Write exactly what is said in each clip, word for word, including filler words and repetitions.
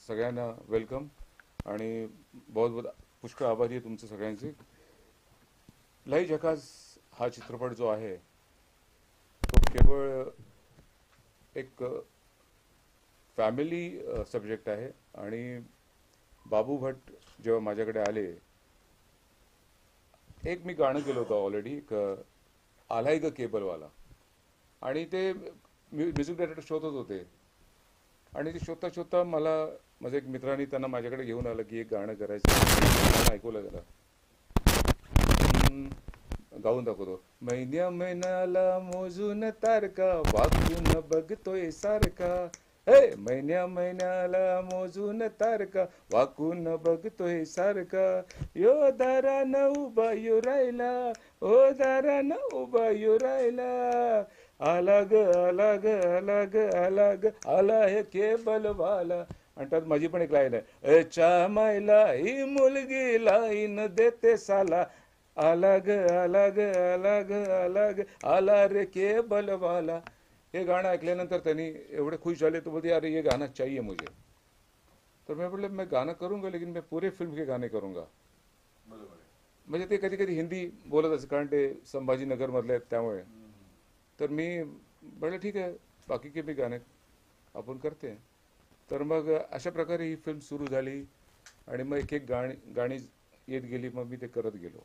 सगळ्यांना वेलकम आणि बहुत बहुत पुष्कळ आभारी आहे तुमचे सगळ्यांचे. लय झकास हा चित्रपट जो आहे तो केवळ एक फॅमिली सब्जेक्ट आहे आणि बाबू भट जेव्हा माझ्याकडे आले, एक मी गाणं केलं होतं ऑलरेडी, एक आलाय ग केबलवाला, आणि ते म्युझिक डायरेक्टर शोधत होते आणि ते शोधता शोधता मला माझ्या एक मित्राने त्यांना माझ्याकडे घेऊन आलं की एक गाणं करायचं. गाणं ऐकवलं गेलं, गाऊन दाखवतो. महिन्या महिन्याला मोजून तारका वाकून बघतोय सारखा, हे महिन्या महिन्याला मोजून तारका वाकून बघतोय सारखा, यो दारान उभा यो राहिला, ओ दारान उभा यो राहिला, आला ग आला ग आला ग आला ग आला हे केबलवाला. आणि त्यात माझी पण एक लाईन आहे, ए चा मायला ही मुलगी लाईन देते साला, आला ग आला ग आला ग आला ग आला रे केबलवाला. हे गाणं ऐकल्यानंतर त्यांनी एवढे खुश झाले, तो बोलते अरे ये गाना चाहिए मुझे. तर मैं बोले मैं गाना करूंगा लेकिन मैं पूरे फिल्म के गाने करूंगा. म्हणजे ते कधी कधी हिंदी बोलत असत कारण ते संभाजीनगर मधले आहेत त्यामुळे. तर मी म्हटलं ठीक आहे, बाकी के भी गाणे आपण करते. तर मग अशा प्रकारे ही फिल्म सुरू झाली आणि मग एक एक गाणी गाणी येत गेली, मग मी ते करत गेलो.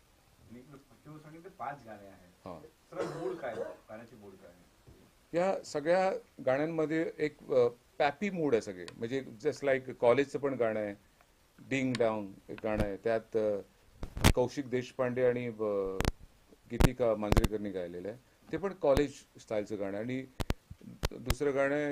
पाच गाणे आहेत. हां, मूड काय गाण्याची मूड काय? या सगळ्या गाण्यांमध्ये एक पॅपी मूड आहे सगळे, म्हणजे जस्ट लाईक कॉलेजचं पण गाणं आहे, डिंग डाऊन एक गाणं आहे, त्यात कौशिक देशपांडे आणि गीतिका मांजरेकरनी गायलेलं आहे, ते पण कॉलेज स्टाईलचं गाणं आहे. आणि दुसरं गाणं आहे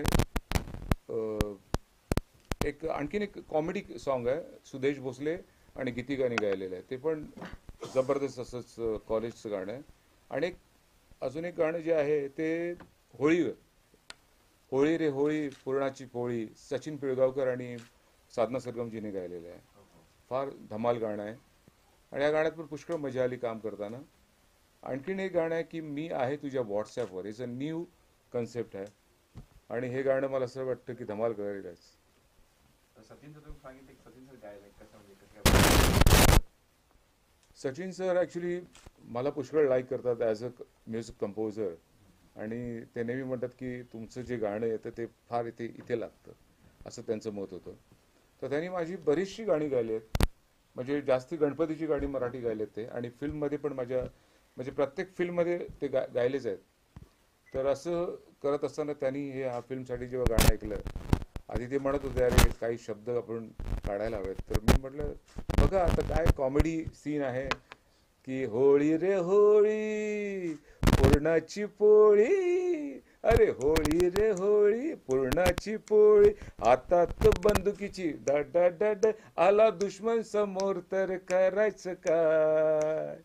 एक आणखीन एक कॉमेडी सॉन्ग आहे, सुदेश भोसले आणि गीतिकाने गायलेलं आहे, ते पण जबरदस्त असंच कॉलेजचं गाणं आहे. आणि एक अजून एक गाणं जे आहे ते होळी, होळी रे होळी पूर्णाची पोळी, सचिन पिळगावकर आणि साधना सरगमजीने गायलेलं आहे. फार धमाल गाणं आहे आणि या गाण्यात पण पुष्कळ मजा आली काम करताना. आणखीन एक गाणं आहे की मी आहे तुझ्या व्हॉट्सॲपवर, इज अ न्यू कन्सेप्ट आहे आणि हे गाणं मला असं वाटतं की धमाल करेलच. सचिनचं तुम्ही सांगितलं, सचिन सर गायलं कसं, म्हणजे कसं? सचिन सर ॲक्च्युली मला पुष्कळ लाईक करतात ॲज अ म्युझिक कंपोजर आणि ते नेहमी म्हणतात की तुमचं जे गाणं येतं ते फार इथे इथे लागतं, असं त्यांचं मत होतं. तर त्यांनी माझी बरीचशी गाणी गायली आहेत, म्हणजे जास्ती गणपतीची गाणी मराठी गायली आहेत ते, आणि फिल्ममध्ये पण माझ्या म्हणजे प्रत्येक फिल्ममध्ये ते गा गायलेच आहेत. तर असं करत असताना त्यांनी हे हा फिल्मसाठी जेव्हा गाणं ऐकलं, आधी ते म्हणत होते अरे काही शब्द आपण काढायला हवेत. तर मी म्हटलं बघा आता काय कॉमेडी सीन आहे की होळी रे होळी पूर्णाची पोळी, अरे होळी रे होळी पूर्णाची पोळी, हातात बंदुकीची डड डड डड, आला दुश्मन समोर तर करायचं काय.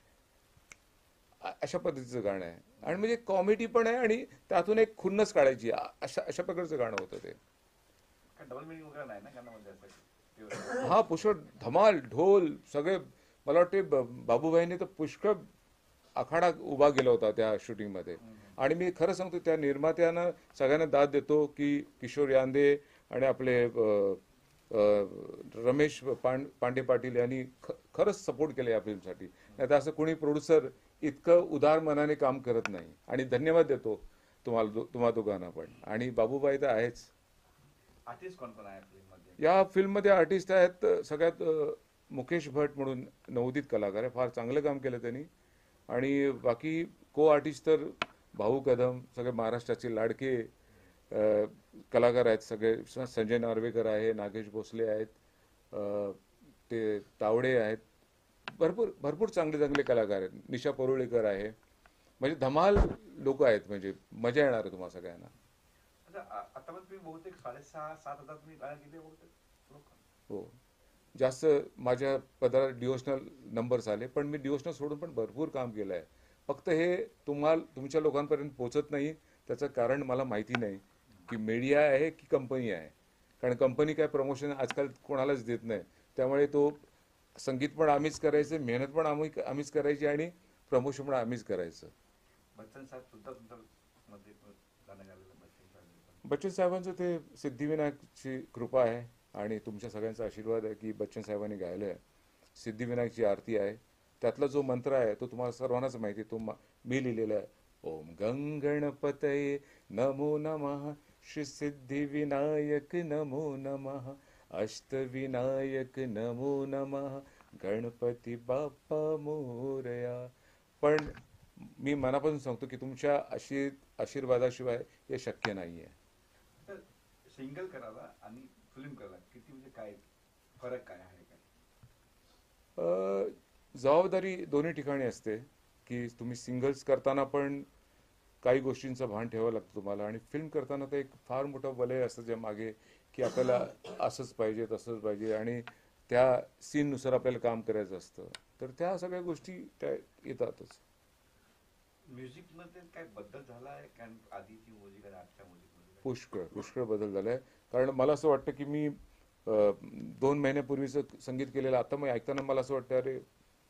अशा पद्धतीचं गाणं आहे आणि म्हणजे कॉमेडी पण आहे आणि त्यातून एक खुन्नस काढायची, अशा अशा प्रकारचं गाणं होतं ते. डबल मिनिंग वगैरे नाही ना गाण्यामध्ये असं? हा, पुष्कळ धमाल ढोल सगळे. मला वाटते बाबूभाईने तर पुष्कळ आखाडा उभा केला होता त्या शूटिंगमध्ये. आणि मी खरं सांगतो त्या निर्मात्यांना सगळ्यांना दाद देतो की किशोर यांदे आणि आपले रमेश पांड पांडे पाटील यांनी ख खरंच सपोर्ट केलं या फिल्मसाठी. नाही तर असं कोणी प्रोड्युसर इतकं उदार मनाने काम करत नाही. आणि धन्यवाद देतो तुम्हाला तुम्हाला दोघांना पण. आणि बाबूबाई तर आहेच. आर्टिस्ट कोण कोण आहे फिल्ममध्ये? या फिल्ममध्ये आर्टिस्ट आहेत सगळ्यात मुकेश भट म्हणून नवोदित कलाकार आहे, फार चांगलं काम केलं त्यांनी. आणि बाकी को आर्टिस्ट तर भाऊ कदम, सगळे महाराष्ट्राचे लाडके कलाकार आहेत सगळे. संजय नार्वेकर आहे, नागेश भोसले आहेत, ते तावडे आहेत, भरपूर भरपूर चांगले चांगले कलाकार आहेत. निशा परुळेकर आहे, म्हणजे धमाल लोक आहेत, म्हणजे मजा येणार आहे तुम्हाला सगळ्यांना. आता पण तुम्ही बहुतेक साडेसहा सात हजार तुम्ही गाणं केले बहुतेक लोक? हो, जास्त माझ्या पदरात डिओशनल नंबर्स आले, पण मी डिओशनल सोडून पण भरपूर काम केलं आहे. फक्त हे तुम्हाला तुमच्या लोकांपर्यंत पोचत नाही, त्याचं कारण मला माहिती नाही की मीडिया आहे की कंपनी आहे. कारण कंपनी काय प्रमोशन आजकाल कोणालाच देत नाही, त्यामुळे तो संगीत पण आम्हीच करायचं, मेहनत पण आम्ही आम्हीच करायची आणि प्रमोशन पण आम्हीच करायचं. बच्चन साहेब सुद्धा तुमच्या मध्ये गाणं गायलेलं बच्चन साहेब. बच्चन साहेबांचं ते सिद्धिविनायकची कृपा आहे आणि तुमच्या सगळ्यांचा आशीर्वाद आहे की बच्चन साहेबांनी गायलं आहे. सिद्धिविनायकची आरती आहे. त्यातला जो मंत्र आहे तो तुम्हाला सर्वांनाच माहिती आहे. तो मा- मी लिहिलेला आहे. ओम गंग गणपतये नमो नमः, श्री सिद्धिविनायक नमो नमः, अष्टविनायक नमो नमः, गणपती बाप्पा मोरया. पण मी मनापासून सांगतो की तुमच्या आशीर आशीर्वादाशिवाय हे शक्य नाही आहे. तर सिंगल करायला आणि फिल्म करायला किती म्हणजे काय फरक काय आहे काय? अ, जबाबदारी दोन्ही ठिकाणी असते की तुम्ही सिंगल्स करताना पण काही गोष्टींचं भान ठेवावं लागतं तुम्हाला आणि फिल्म करताना तर एक फार मोठं वलय असतं ज्या मागे की आपल्याला असंच पाहिजे तसंच पाहिजे आणि त्या सीननुसार आपल्याला काम करायचं असतं. तर त्या सगळ्या गोष्टी त्या येतातच. म्युझिक मध्ये काय बदल झाला आहे कारण आधीची म्युझिक आणि आजच्या म्युझिक मध्ये काय? पुष्कळ पुष्कळ बदल झालाय. कारण मला असं वाटतं की मी अ, दोन महिन्यापूर्वीचं संगीत केलेलं आता मग ऐकताना मला असं वाटतं अरे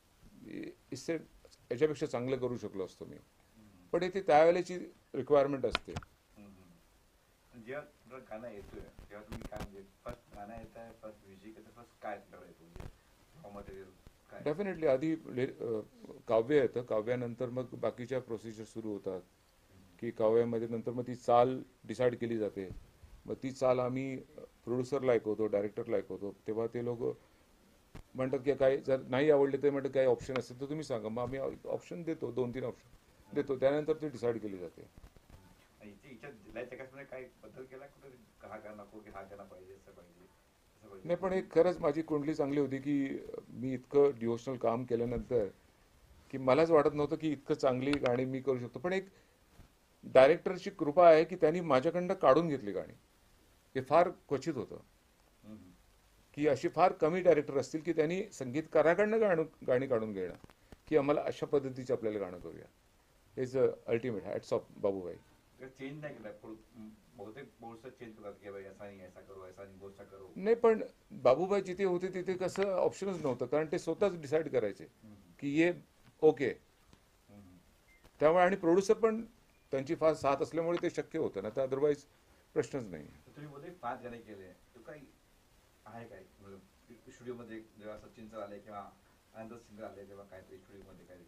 इससे याच्यापेक्षा चांगलं करू शकलो असतो मी. पण इथे त्यावेळेची रिक्वायरमेंट असते. हम्म, हम्म. जेव्हा तुमचं गाणं येतोय तेव्हा तुम्ही काय म्हणजे फर्स्ट गाणं येत आहे फर्स्ट म्युझिक येतं फर्स्ट काय तुमच्याकडे येतो म्हणजे रॉ मटेरियल काय? डेफिनेटली आधी ले- अ, काव्य येतं. काव्यानंतर मग बाकीच्या प्रोसिजर सुरू होतात की काव्यामध्ये नंतर मग ती चाल डिसाईड केली जाते. मग ती चाल आम्ही प्रोड्युसरला ऐकवतो, डायरेक्टरला ऐकवतो. तेव्हा ते लोक म्हणतात की काय जर नाही आवडले ते म्हणतात काही ऑप्शन असेल तर तुम्ही सांगा. मग आम्ही ऑप्शन देतो, दोन तीन ऑप्शन देतो. त्यानंतर ते डिसाईड केली जाते. आणि इथे हिच्या दिल्या जगामध्ये काय बदल केला कुठे हा गाणं नको की हा गाणं पाहिजे असं पाहिजे असं पाहिजे? नाही पण एक खरंच माझी कुंडली चांगली होती की मी इतकं डिवोशनल काम केल्यानंतर की मलाच वाटत नव्हतं की इतकं चांगली गाणी मी करू शकतो. पण एक डायरेक्टरची कृपा आहे की त्यांनी माझ्याकडनं काढून घेतली गाणी. हे फार क्वचित होतं हम्म, हम्म. की अशी फार कमी डायरेक्टर असतील की त्यांनी संगीतकाराकडनं गाणं गाणी काढून घेणं की आम्हाला अशा पद्धतीचं आपल्याला गाणं करूया. Is ultimate hats off Babubhai. Change नाही केला पुढ- म, बहुतेक बहुत चेंज करतात की भाई ऐसा नाही ऐसा करो ऐसा नाही गोष्ट करो. नाही पण बाबूभाई जिथे होते तिथे कसं ऑप्शनच नव्हतं कारण ते स्वतःच डिसाईड करायचे हम्म, की ये ओके. हम्म, हम्म. त्यामुळे आणि प्रोड्युसर पण त्यांची फार साथ असल्यामुळे ते शक्य होतं ना तर अदरवाईज प्रश्नच नाही. तर तुम्ही बोलते पाच गाणे केले तो काही आहे काय स्टुडिओ मध्ये जेव्हा सचिन सर आले किंवा आनंद सिंगर आले तेव्हा काहीतरी स्टुडिओ मध्ये काही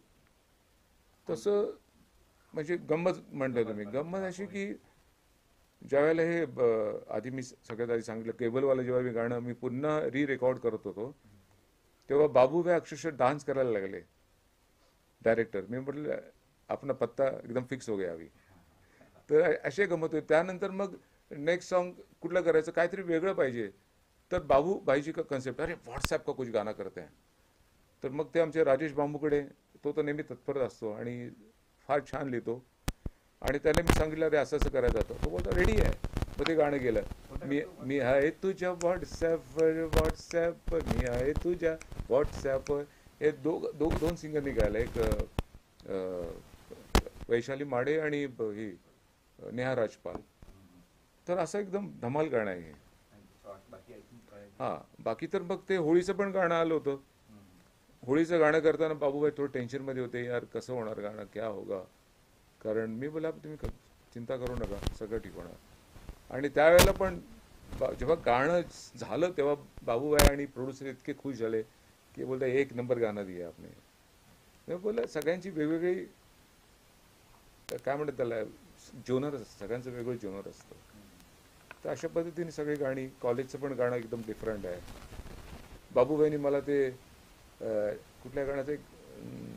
तसं म्हणजे गंमत म्हणताय तुम्ही. गंमत अशी की ज्यावेळेला हे ब- आधी मी सगळ्यात आधी सांगितलं केबलवाला जेव्हा मी गाणं मी पुन्हा री रेकॉर्ड करत होतो तेव्हा बाबूभाई अक्षरशः डान्स करायला लागले डायरेक्टर. मी म्हटलं आपला पत्ता एकदम फिक्स हो गया अभी. तर असे गमत होते. त्यानंतर मग नेक्स्ट सॉन्ग कुठलं करायचं काहीतरी वेगळं पाहिजे तर बाबूभाईची का कन्सेप्ट अरे व्हॉट्सॲप का कुछ गाणं करते हैं. तर मग ते आमचे राजेश बांबूकडे तो तर नेहमी तत्पर असतो आणि फार छान लिहितो आणि त्याने मी सांगितलं अरे असं असं करायचं होतं. तो बोलतो रेडी आहे. मग ते गाणं गेलं. मी मी आहे तुझ्या व्हॉट्सॲपवर व्हॉट्सॲप मी आहे तुझ्या व्हॉट्सॲपवर. हे दो दो दोन सिंगरनी गायला. एक अ, वैशाली माडे आणि ब- ही नेहा राजपाल. तर असं एकदम धमाल गाणं आहे हे. बाकी ऐकून काय? हां बाकी तर मग ते होळीचं पण गाणं आलं होतं. होळीचं गाणं करताना बाबूभाई थोडं टेन्शनमध्ये होते यार कसं होणार गाणं क्या होगा. कारण मी बोला तुम्ही क- चिंता करू नका सगळं ठीक होणार. आणि त्यावेळेला पण बा- जेव्हा गाणं झालं तेव्हा बाबूभाई आणि प्रोड्युसर इतके खुश झाले की बोलता एक नंबर गाणं दिया आपने. मी बोला सगळ्यांची वेगवेगळी काय म्हणतात त्याला जोनर असतं. सगळ्यांचं वेगळं जोनर असतं. तर अशा पद्धतीने सगळी गाणी कॉलेजचं पण गाणं एकदम डिफरंट आहे. बाबूभाईनी मला ते अं, कुठल्या गाण्याचं एक अं,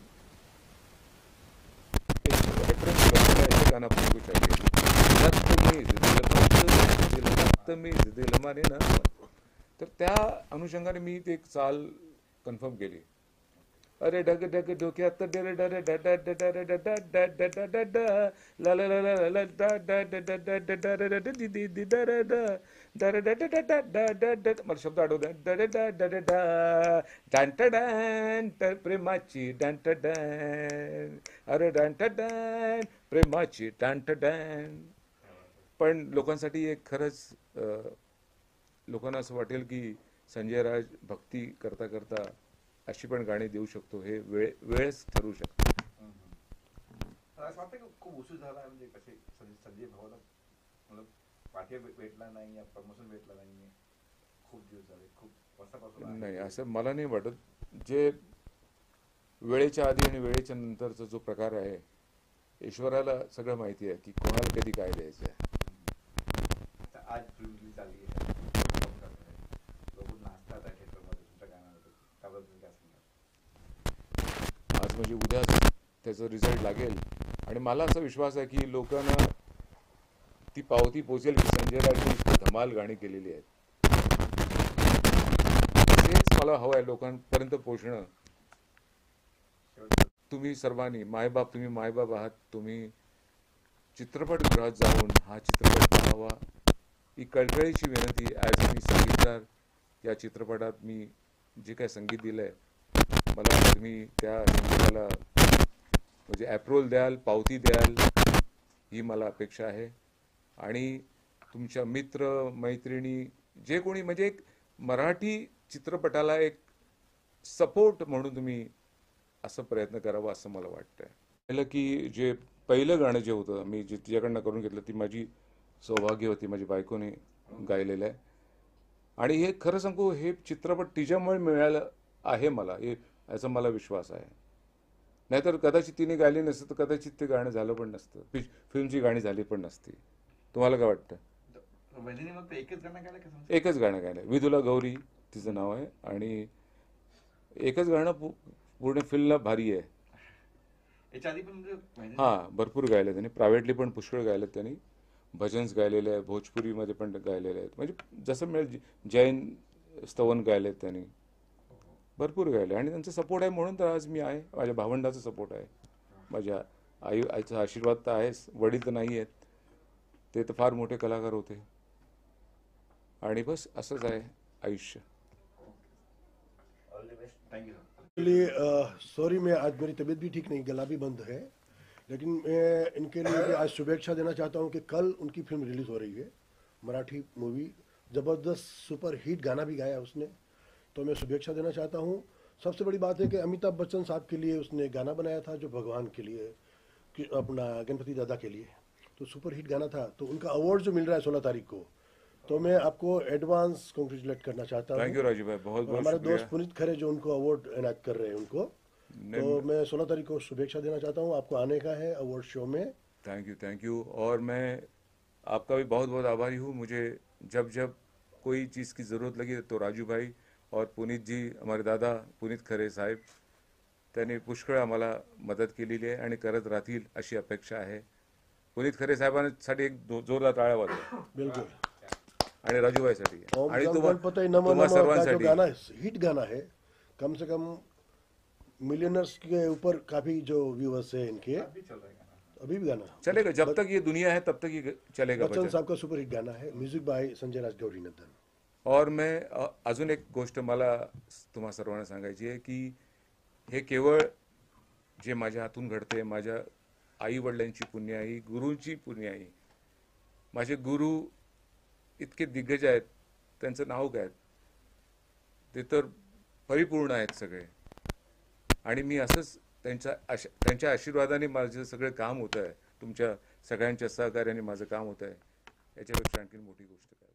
एक रेफरन्स दिला मला याचं गाणं आपण ऐकू शकते. रक्तमीज दिल रक्तमीज दिल रक्तमीज दिल माने ना. तर त्या अनुषंगाने मी ते एक चाल कन्फर्म केली. अरे डग डग डोक्यात डर डर ड ड ड डर ड ड ड ड ड ड ड ला ला ला ला ला ड ड ड ड ड ड डर ड ड दि दि दि डर ड डर ड ड ड ड ड ड ड मला शब्द आठवत ड ड ड ड ड ड डांट डॅन तर प्रेमाची डांट डॅन अरे डांट डॅन प्रेमाची डांट डॅन. पण लोकांसाठी एक खरंच अ, लोकांना असं वाटेल की संजय राज भक्ती करता करता अशी पण गाणी देऊ शकतो. हे वेळ वेळच ठरवू शकतो. हम्म, हम्म. तर असं वाटतं की खूप उशीर झाला म्हणजे कसे संजय संजय भावाला मतलब पाठी भे- भेटला नाही, प्रमोशन भेटला नाही, खूप दिवस झाले, खूप वर्षापासून आहे. नाही असं मला नाही वाटत. जे वेळेच्या आधी आणि वेळेच्या नंतरचा जो प्रकार आहे, ईश्वराला सगळं माहिती आहे की कोणाला कधी काय द्यायचं आहे. आता आज फिल्म रिलीज झाली आहे, लोक नाचतात आहे थिएटरमध्ये तुमच्या गाण्यामध्ये, त्याबद्दल तुम्ही काय सांगाल? आज म्हणजे उद्याच त्याचा रिझल्ट लागेल आणि मला असा विश्वास आहे की लोकांना ती पावती पोचेल की संजय राजने धमाल गाणी केलेली आहेत. तेच मला हवं आहे लोकांपर्यंत पोचणं. शेवटचं तुम्ही सर्वांनी मायबाप, तुम्ही मायबाप आहात, तुम्ही चित्रपटगृहात जाऊन हा चित्रपट पाहावा ही कळकळीची विनंती. ॲज मी संगीतकार या चित्रपटात मी जे काय संगीत दिलं आहे, मला तुम्ही त्या संगीताला म्हणजे ॲप्रोल द्याल, पावती द्याल, ही मला अपेक्षा आहे. आणि तुमच्या मित्र मैत्रिणी जे कोणी म्हणजे एक मराठी चित्रपटाला एक सपोर्ट म्हणून तुम्ही असं प्रयत्न करावा असं मला वाटतंय. पहिलं की जे पहिलं गाणं जे होतं मी जे तिच्याकडनं करून घेतलं, ती माझी सौभाग्य होती, माझी बायकोने गायलेलं आहे. आणि हे खरं सांगू, हे चित्रपट तिच्यामुळे मिळालं आहे मला, हे याचा मला विश्वास आहे. नाहीतर कदाचित तिने गायली नसतं तर कदाचित ते गाणं झालं पण नसतं, पि फिल्मची गाणी झाली पण नसती. तुम्हाला काय वाटतं? वहिनी मग ते एकच गाणं गायलं का समजा? एकच गाणं गायलं, विदुला गौरी तिचं नाव आहे. आणि एकच गाणं पू पूर्ण फिल्मला भारी आहे. याच्या आधी पण म्हणजे वहिनी- हां, भरपूर गायलं त्यांनी, प्रायव्हेटली पण पुष्कळ गायलं त्यांनी. भजन्स गायलेले आहे, भोजपुरीमध्ये पण गायलेले आहेत, म्हणजे जसं मिळेल. जैन स्तवन गायलेत त्यांनी, भरपूर गायले. आणि त्यांचा सपोर्ट आहे म्हणून तर आज मी आहे. माझ्या भावंडाचा सपोर्ट आहे, माझ्या आई आईचा आशीर्वाद तर आहेच. वडील तर नाही आहेत, ते तर फार मोठे कलाकार होते. आणि बस असंच आहे आयुष्य. All the best, thank you sir. Actually sorry, मैं आज मेरी तबीयत भी ठीक नहीं, गला भी बंद है, लेकिन मैं इनके लिए भी आज शुभेच्छा देना चाहता हूं कि कल उनकी फिल्म रिलीज़ हो रही है, मराठी मूवी, ज़बरदस्त सुपर हिट गाना भी गाया उसने, तो मैं शुभेच्छा देना चाहता हूं. सबसे बड़ी बात है कि अमिताभ बच्चन साहब के लिए उसने गाना बनाया था जो भगवान के लिए, कि अपना गणपति दादा के लिए, तो सुपर हिट गाना था. तो उनका अवार्ड जो मिल रहा है सोलह तारीख को, तो मैं आपको एडवांस कॉन्ग्रेचुलेट करना चाहता हूँ. थैंक यू राजू भाई, बहुत और बहुत हमारे शुक्रिया. दोस्त पुनीत खरे जो उनको अवार्ड इनायत कर रहे हैं उनको, तो मैं सोलह तारीख को शुभेच्छा देना चाहता हूँ. आपको आने का है अवार्ड शो में. Thank you thank you. और मैं आपका भी बहुत बहुत आभारी हूँ. मुझे जब जब कोई चीज़ की ज़रूरत लगी तो राजू भाई और पुनीत जी, हमारे दादा पुनीत खरे साहेब, त्यांनी पुष्कळ आम्हाला मदत केलेली आहे आणि करत राहतील अशी अपेक्षा आहे. पुनीत खरे साहेबांसाठी एक दो- जोरदार टाळ्या वाजवा. बिल्कुल. आणि राजूभाईसाठी ओम आणि जम तुम्हा गणपतये नमः तुम्हा नमः का जो सर्वांसाठी. गाना है, हिट गाना है, कम से कम मिलियनर्स के ऊपर काफी जो व्यूअर्स है इनके, अभी चल रहा है गाना. अभी भी गाना चलेगा, जब तक ये दुनिया है तब तक ये चलेगा बच्चन भजन. साहब का सुपर हिट गाना है, म्यूजिक बाय संजय राज गौरी नंदन. और मैं अ, अजून एक गोष्ट मला तुम्हा सर्वांना सांगायची आहे की हे केवळ जे माझ्या हातून घडते, माझ्या आई वडिलांची पुण्याई, गुरूंची पुण्याई. माझे गुरु इतके दिग्गज आहेत, त्यांचं नाव काय, ते तर परिपूर्ण आहेत सगळे. आणि मी असंच त्यांच्या आश त्यांच्या आशीर्वादाने माझं सगळं काम होतं आहे, तुमच्या सगळ्यांच्या सहकार्याने माझं काम होतं आहे. याच्यापेक्षा आणखी मोठी गोष्ट काय.